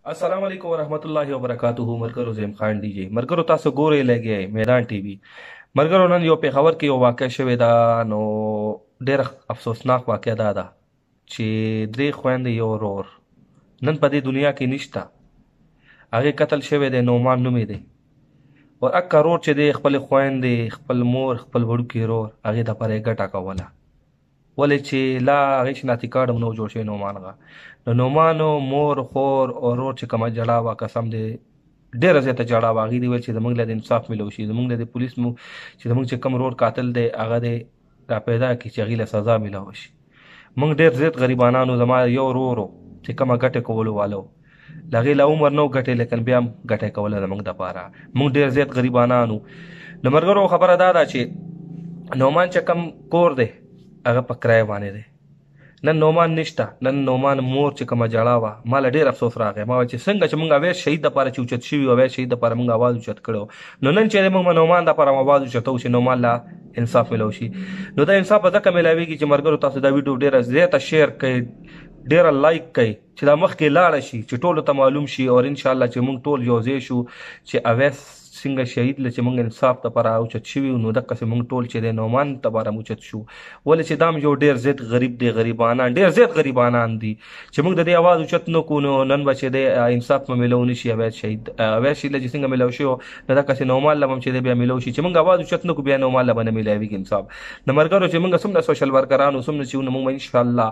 अस्सलाम वालेकुम वरहमतुल्लाहि वबरकातुहू। मरकरो ज़ैम खान डीजे मरकरो तासो गोरे लगे मैदान टीवी मरकरो नन यो पेखावर کې یو واقع شوې ده. نو ډېر افسوسناک واقع ده چې درې خويندې یو ورور نن په دې دنیا کې نشته. هغه قتل شوی دی، نومان نوم یې دی. او اکه رور چې دی خپل خويندې، خپل مور، خپل وړوکی ورور هغې دپاره یې ګټه کوله. ولې چې لا هغې شناختی کارت هم نه و جوړ شوی نومان هغه. نو نومانو مور، خور او ورور چې کومه جړه وه، قسم دی ډېره زیاته جړه وه. هغې دې ویل چې زموږ له د انصاف میلو شي، زموږ له د پولیس مو چې زموږ چې کوم ورور قاتل دی هغه دې را پیدا کړي چې هغې له سزا میلاوه شي. موږ ډېر زیات غریبانانو، زما یو ورور چې کومه ګټې کولو والا و، د هغې له عمر نه و ګټې، لیکن بیا هم ګټه یې کوله زموږ دپاره. موږ ډېر زیات غریبانانو. نو ملګرو خبره دا ده چې نومان چې کوم کور دی هغه په کرایه باندې دی. نن نومان نشته. نن نومان مور چې کومه جړه وه، ما له ډېر افسوس راغی. ما ویل چې څنګه چې موږ اویس شهید دپاره چې اوچت شوي وو، اویس شهید دپاره موږ اواز اوچت کړی و، نو نن چې دی موږ به نومان دپاره اواز اوچتوو چې نومان له انصاف میلو شي. نو دا انصاف به ځکه میلاویږي چې ملګرو تاسو دا ویډیو ډېره زیاته شیر کړئ، ډېره لایک کړئ چې دا مخکې لاړه شي، چې ټولو ته معلوم شي. او انشاءالله چې موږ ټول یو ځای شو چې اویس څنګه شهید له چې موږ انصاف دپاره اوچت شوي وو، نو دقسې موږ ټول چې دی نومان دپاره اوچت شو. ولې چې دا هم یو ډېر زیات غریب دی، غریبانان ډېر زیات غریبانان دي چې موږ د دې اواز اوچت نه کړو، نو نن به چې دی انصاف به میلو نه شي. اویس شهید له چې څنګه میلو شوی نو دقسې نومان له به هم چې دی بیا میلو شي. چې موږ اواز اوچت نه کړو بیا نومان له به نه میلاویږي انصاف. نو ملګرو چې موږ څومره سوشل ورکران وو، څومره چې وو، نو موږ به انشاءالله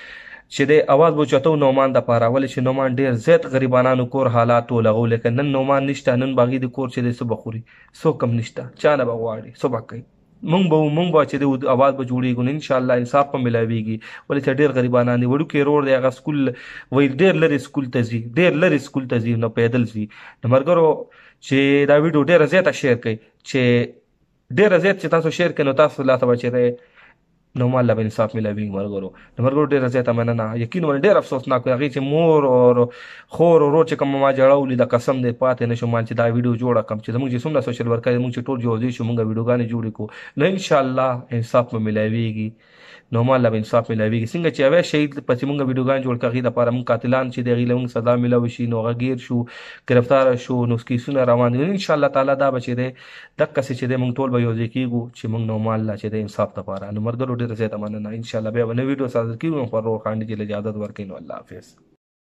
چې دی اواز به اوچتو نومان دپاره. ولې چې نومان ډېر زیات غریبانانو کور حالات ولغو، لیکن نن نومان نشته. نن به هغې د کور چې دی څه به خوري، څوک هم نشته، چا نه به غواړي، څه به کوي. موږ به چې دی اواز به جوړېږو، نو انشاءالله انصاف به میلاویږي. ولې چې ډېر غریبانان دي. وړوکی ورور دی هغه سکول وایي ډېر لرې سکول ته ځي، ډېر لرې سکول ته ځي، نو پیدل ځي. نو ملګرو چې دا ویډیو ډېره زیاته شیر کړئ، چې ډېره زیات چې تاسو شیر کړئ نو تاسو لاسه به چې دی نومان له به انصاف میلاویږي. ملګرو د ملګرو ډېره زیاته مننه. یقین باندې ډېر افسوسناک و هغې چې مور او خور ورور چې کومه ما جړه ولیده، قسم دی پاتې نه شم چې دا ویډیو جوړه کړم چې زموږ چې څومره سوشل ورکر موږ چې ټول جوړ شو، موږ ویډیوګانې جوړې کړو، نو انشاءالله انصاف به میلاویږي، نومان له به انصاف میلاویږي. څنګه چې اویس شهید پسې موږ ویډیوګانې جوړ کړو، هغې دپاره موږ قاتلان چې دی هغې له موږ سزا میلاوه شي، نو هغه ګیر شو، ګرفتاره شو، نو کیسونه روان دي. انشاءالله تعالی دا به چې دی دقسې چې دی موږ ټول به یو ځای کېږو چې موږ نومان له چې دی انصاف دپاره. نو ملګرو ډېره زیاته مننه. انشاءالله بیا به نوې ویډیو سره کېږو. پر ورور خان ډي جي له اجازت ورکوي. نو الله حافظ.